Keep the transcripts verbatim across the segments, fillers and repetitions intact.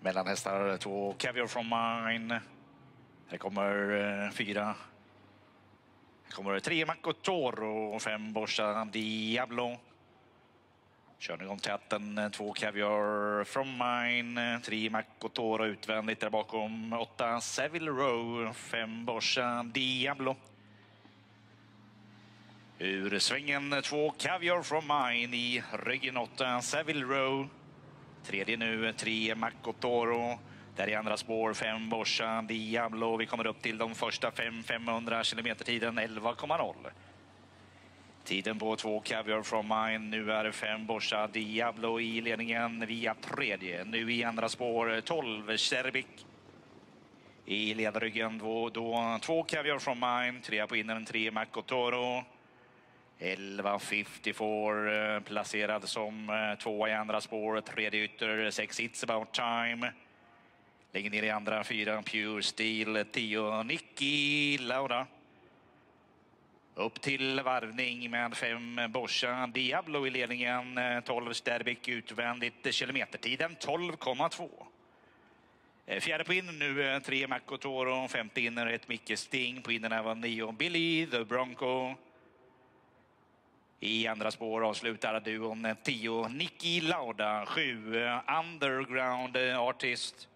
Mellan hästar två Caviar from Mine. Här kommer eh, fyra. Här kommer tre Macco Toro och fem Borsa Diablo. Körning om tätten, två Caviar from Mine, tre Macco Toro utvändigt där bakom, åtta Seville Row, fem Borsa Diablo. Ur svängen två Caviar from Mine i ryggen, åtta Seville Row. Tredje nu, tre Macco Toro. Där i andra spår, fem Borsa Diablo. Vi kommer upp till de första fem femhundra kilometer tiden, elva komma noll. Tiden på två Caviar from Mine. Nu är det fem Borsa Diablo i ledningen via tredje. Nu i andra spår, tolv Sherbik. I ledarryggen då, då två Caviar from Mine. Tre på innern, tre Macco Toro. elva femtiofyra placerad som två i andra spår. Tredje ytter, sex It's About Time. Lägger ner i andra, fyra Pure Steel, tio Nicky Lauda. Upp till varvning med fem Borsa Diablo i ledningen, tolv Sterbik utvändigt, kilometertiden tolv komma två. Fjärde på in nu, tre Macco Toro, femte inner ett Micke Sting, på innerna var nio Billy the Bronco. I andra spår avslutar duon tio Nicky Lauda, sju Underground Artist.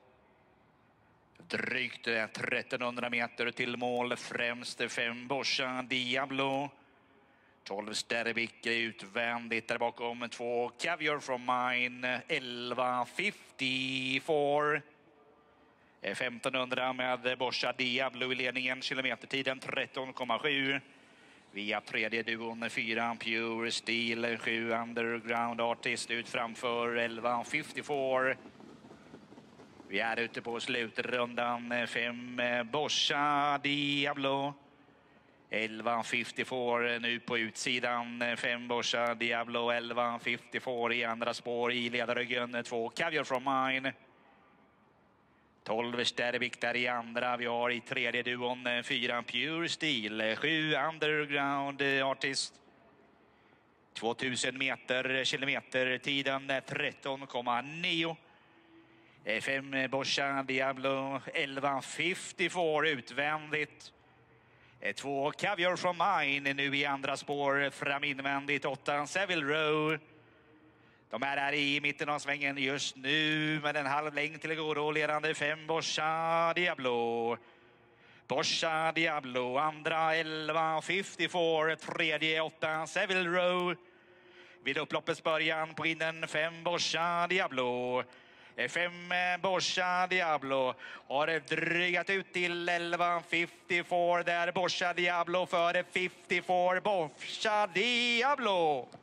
Drygt trettonhundra meter till mål, främst fem Borsa Diablo. tolv Sterbik utvändigt där bakom, två Caviar from Mine, elva femtiofyra. femtonhundra med Borsa Diablo i ledningen, kilometertiden tretton komma sju. Via tredje duon, fyra Pure Steel, sju Underground Artist ut framför, elva femtiofyra. Vi är ute på slutrundan, fem Borsa Diablo. elva femtiofyra nu på utsidan, fem Borsa Diablo, elva femtiofyra i andra spår i ledarryggen, två Caviar from Mine. tolv Sterbik där i andra, vi har i tredje duon, fyra Pure Steel, sju Underground Artist. tvåtusen meter, kilometer, tiden tretton komma nio. fem Borsa Diablo, elva femtiofyra utvändigt. två Caviar from Mine nu i andra spår, fram invändigt, åtta Seville Row. De är här i mitten av svängen just nu med en halv längd till godo, ledande fem Borsa Diablo. Borsa Diablo, andra elva femtiofyra, tredje åtta Seville Row. Vid upploppets början på innen fem Borsa Diablo. fem Borsa Diablo har drygat ut till elva femtiofyra där Borsa Diablo före femtiofyra Borsa Diablo.